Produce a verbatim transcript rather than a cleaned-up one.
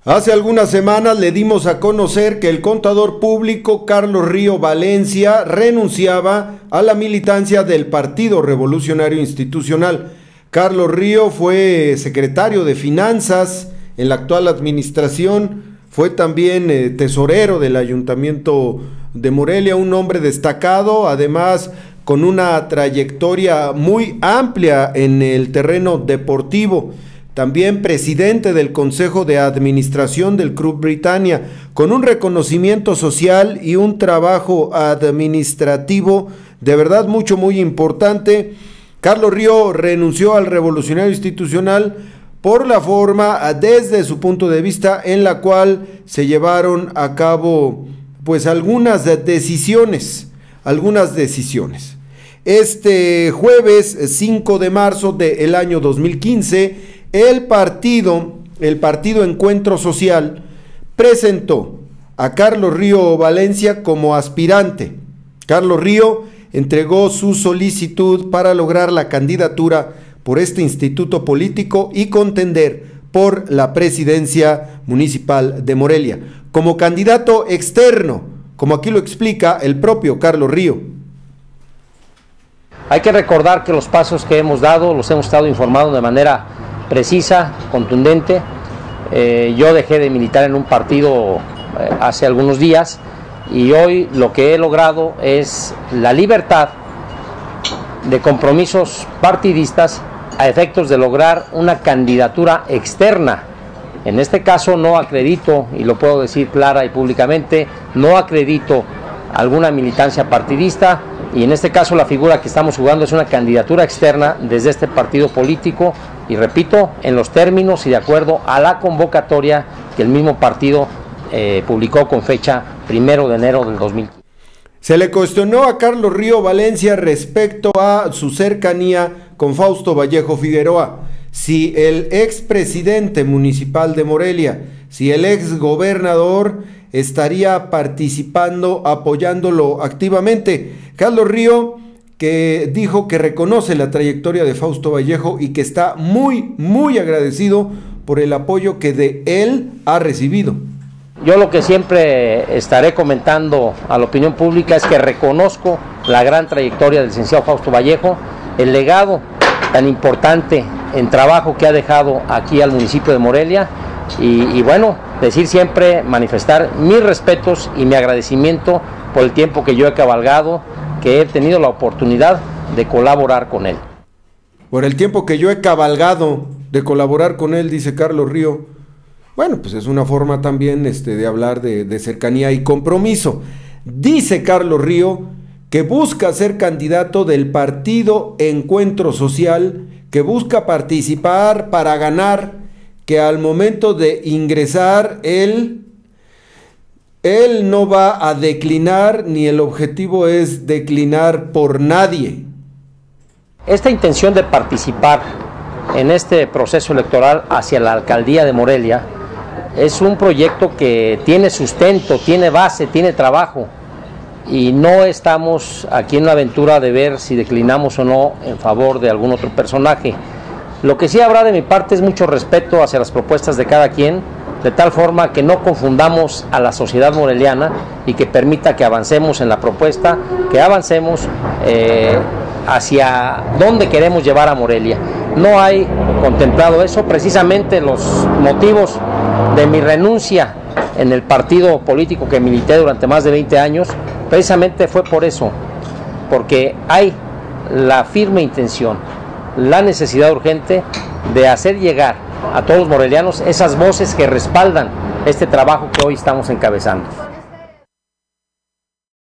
Hace algunas semanas le dimos a conocer que el contador público Carlos Río Valencia renunciaba a la militancia del Partido Revolucionario Institucional. Carlos Río fue secretario de Finanzas en la actual administración, fue también eh, tesorero del Ayuntamiento de Morelia, un hombre destacado, además con una trayectoria muy amplia en el terreno deportivo. También presidente del Consejo de Administración del Club Britannia, con un reconocimiento social y un trabajo administrativo de verdad mucho, muy importante. Carlos Río renunció al Revolucionario Institucional por la forma, desde su punto de vista, en la cual se llevaron a cabo pues algunas decisiones, algunas decisiones. Este jueves cinco de marzo del año dos mil quince, El partido, el partido Encuentro Social presentó a Carlos Río Valencia como aspirante. Carlos Río entregó su solicitud para lograr la candidatura por este instituto político y contender por la presidencia municipal de Morelia, como candidato externo, como aquí lo explica el propio Carlos Río. Hay que recordar que los pasos que hemos dado los hemos estado informando de manera precisa, contundente. Eh, yo dejé de militar en un partido eh, hace algunos días y hoy lo que he logrado es la libertad de compromisos partidistas a efectos de lograr una candidatura externa. En este caso no acredito, y lo puedo decir clara y públicamente, no acredito alguna militancia partidista, y en este caso la figura que estamos jugando es una candidatura externa desde este partido político, y repito, en los términos y de acuerdo a la convocatoria que el mismo partido eh, publicó con fecha primero de enero del dos mil quince. Se le cuestionó a Carlos Río Valencia respecto a su cercanía con Fausto Vallejo Figueroa, si el expresidente municipal de Morelia, si el exgobernador estaría participando, apoyándolo activamente. Carlos Río, que dijo que reconoce la trayectoria de Fausto Vallejo y que está muy, muy agradecido por el apoyo que de él ha recibido. Yo lo que siempre estaré comentando a la opinión pública es que reconozco la gran trayectoria del licenciado Fausto Vallejo, el legado tan importante en trabajo que ha dejado aquí al municipio de Morelia, y, y bueno, decir siempre, manifestar mis respetos y mi agradecimiento por el tiempo que yo he cabalgado, que he tenido la oportunidad de colaborar con él. Por el tiempo que yo he cabalgado de colaborar con él, dice Carlos Río. Bueno, pues es una forma también este, de hablar de, de cercanía y compromiso. Dice Carlos Río que busca ser candidato del partido Encuentro Social, que busca participar para ganar, que al momento de ingresar él, él no va a declinar, ni el objetivo es declinar por nadie. Esta intención de participar en este proceso electoral hacia la alcaldía de Morelia es un proyecto que tiene sustento, tiene base, tiene trabajo, y no estamos aquí en la aventura de ver si declinamos o no en favor de algún otro personaje. Lo que sí habrá de mi parte es mucho respeto hacia las propuestas de cada quien, de tal forma que no confundamos a la sociedad moreliana y que permita que avancemos en la propuesta, que avancemos eh, hacia dónde queremos llevar a Morelia. No hay contemplado eso, precisamente los motivos de mi renuncia en el partido político que milité durante más de veinte años, precisamente fue por eso, porque hay la firme intención, la necesidad urgente de hacer llegar a todos los morelianos esas voces que respaldan este trabajo que hoy estamos encabezando.